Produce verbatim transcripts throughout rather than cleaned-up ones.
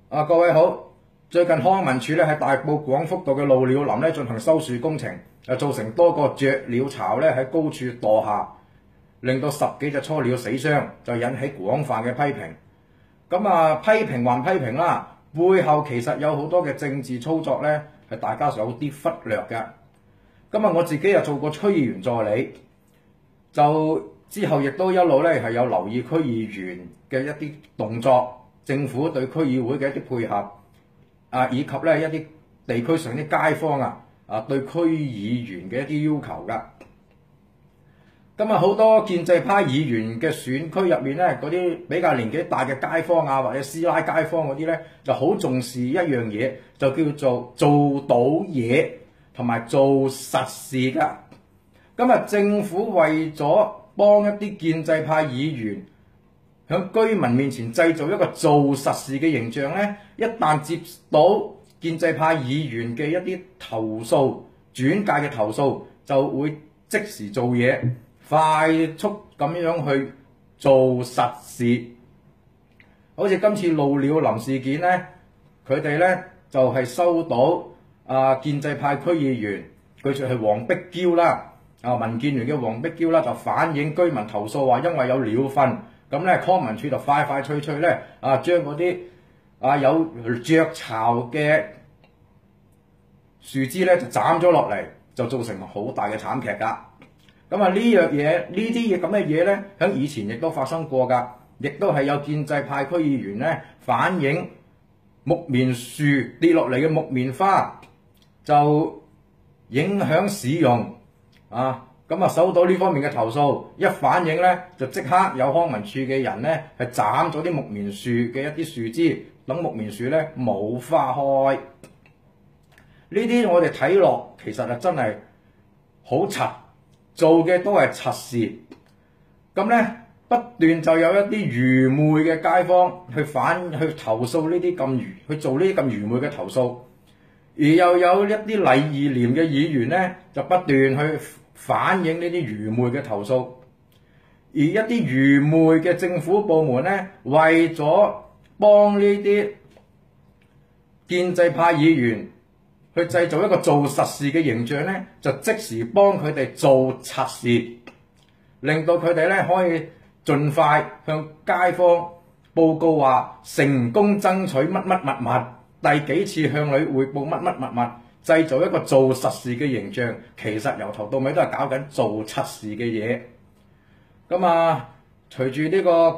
啊，各位好！最近康文署咧喺大埔廣福道嘅鷺鳥林咧進行修樹工程，啊造成多個雀鳥巢咧喺高處墮下，令到十幾隻雛鳥死傷，就引起廣泛嘅批評。咁啊，批評還批評啦，背後其實有好多嘅政治操作咧，係大家有啲忽略嘅。咁啊，我自己又做過區議員助理，就之後亦都一路咧係有留意區議員嘅一啲動作，政府對區議會嘅一啲配合，啊以及咧一啲地區上啲街坊啊啊對區議員嘅一啲要求㗎。咁啊，好多建制派議員嘅選區入面咧，嗰啲比較年紀大嘅街坊啊，或者師奶街坊嗰啲咧，就好重視一樣嘢，就叫做做到嘢同埋做實事㗎。咁啊，政府為咗幫一啲建制派議員喺居民面前製造一個做實事嘅形象咧，一旦接到建制派議員嘅一啲投訴、轉介嘅投訴，就會即時做嘢，快速咁樣去做實事。好似今次鷺鳥林事件咧，佢哋咧就係、是、收到啊建制派區議員，佢就係黃碧嬌啦，啊民建聯嘅黃碧嬌啦，就反映居民投訴話，因為有鳥糞。咁咧，康文署就快快脆脆咧，啊將嗰啲啊有雀巢嘅樹枝咧就斬咗落嚟，就造成好大嘅慘劇㗎。咁啊呢樣嘢，呢啲嘢咁嘅嘢咧，喺以前亦都發生過㗎，亦都係有建制派區議員咧反映木棉樹跌落嚟嘅木棉花就影響市容啊。咁啊，收到呢方面嘅投訴，一反映咧，就即刻有康文署嘅人咧，係斬咗啲木棉樹嘅一啲樹枝，等木棉樹咧冇花開。呢啲我哋睇落，其實啊真係好柒，做嘅都係柒事。咁咧不斷就有一啲愚昧嘅街坊去反去投訴呢啲咁愚去做呢啲咁愚昧嘅投訴，而又有一啲禮義廉嘅議員咧，就不斷去反映呢啲愚昧嘅投訴，而一啲愚昧嘅政府部門咧，為咗幫呢啲建制派議員去製造一個做實事嘅形象咧，就即時幫佢哋做實事，令到佢哋咧可以盡快向街坊報告話成功爭取乜乜物物，第幾次向你匯報乜乜物物。製造一個做實事嘅形象，其實由頭到尾都係搞緊做實事嘅嘢。咁啊，隨住呢個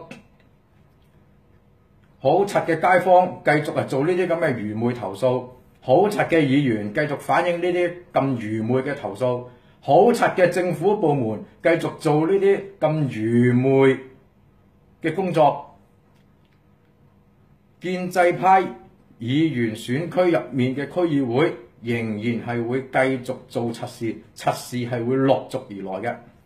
好柒嘅街坊繼續係做呢啲咁嘅愚昧投訴，好柒嘅議員繼續反映呢啲咁愚昧嘅投訴，好柒嘅政府部門繼續做呢啲咁愚昧嘅工作，建制派議員選區入面嘅區議會仍然係會繼續做測試，測試係會陸續而來嘅。